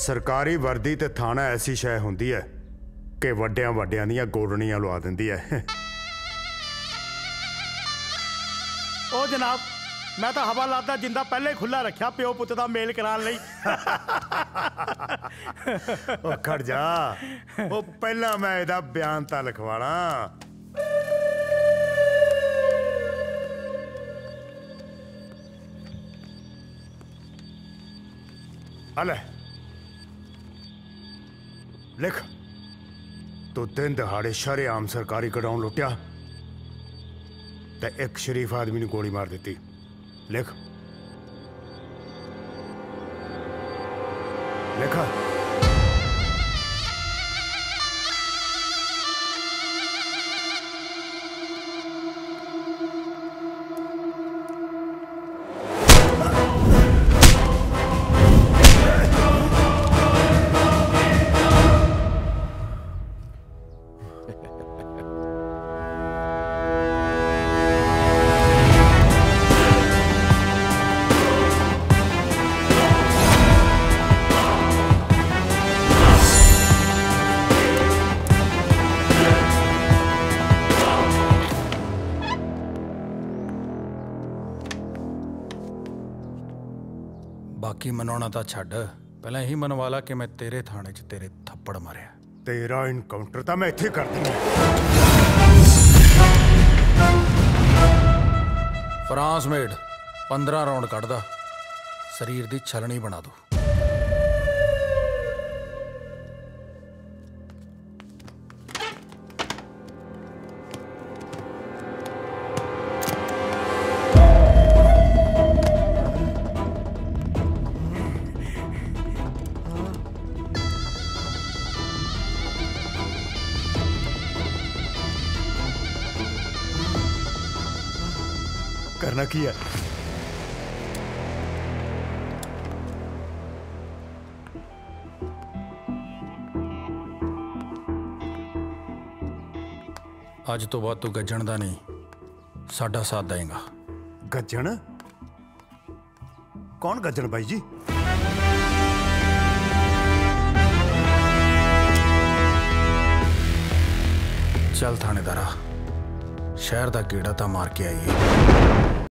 सरकारी वर्दी ते थाना ऐसी शै हुंदी है कि वड्डियां वड्डियां दियां गोडनियां लुआ दिंदी है। ओ जनाब, मैं तो हवालात दा जिंदा पहले खुला रखा प्यो पुत दा मेल कराने लई। ओ खड़ जा, ओ पहला मैं इहदा बयान तां लिखवाणा। अले लिख, तू दिन दहाड़े शरेआम सरकारी गोडाउन लुटिया ते एक शरीफ आदमी ने गोली मार दी। लिख लिखा। बाकी मनाना तो छड्ड, पहले ही मनवा ला कि मैं तेरे थाने च तेरे थप्पड़ मारिया। तेरा इनकाउंटर तो मैं इत्थे कर दूंगा। फ्रांस मेड 15 राउंड कटदा, शरीर दी छलनी बना दो। करना की है? अज तो बाद तू गज्जण दा नहीं, साडा साथ देगा। गज्जण? कौन गज्जण भाई जी? चल थानेदारा, शहर दा गेड़ा ता मार के आइए।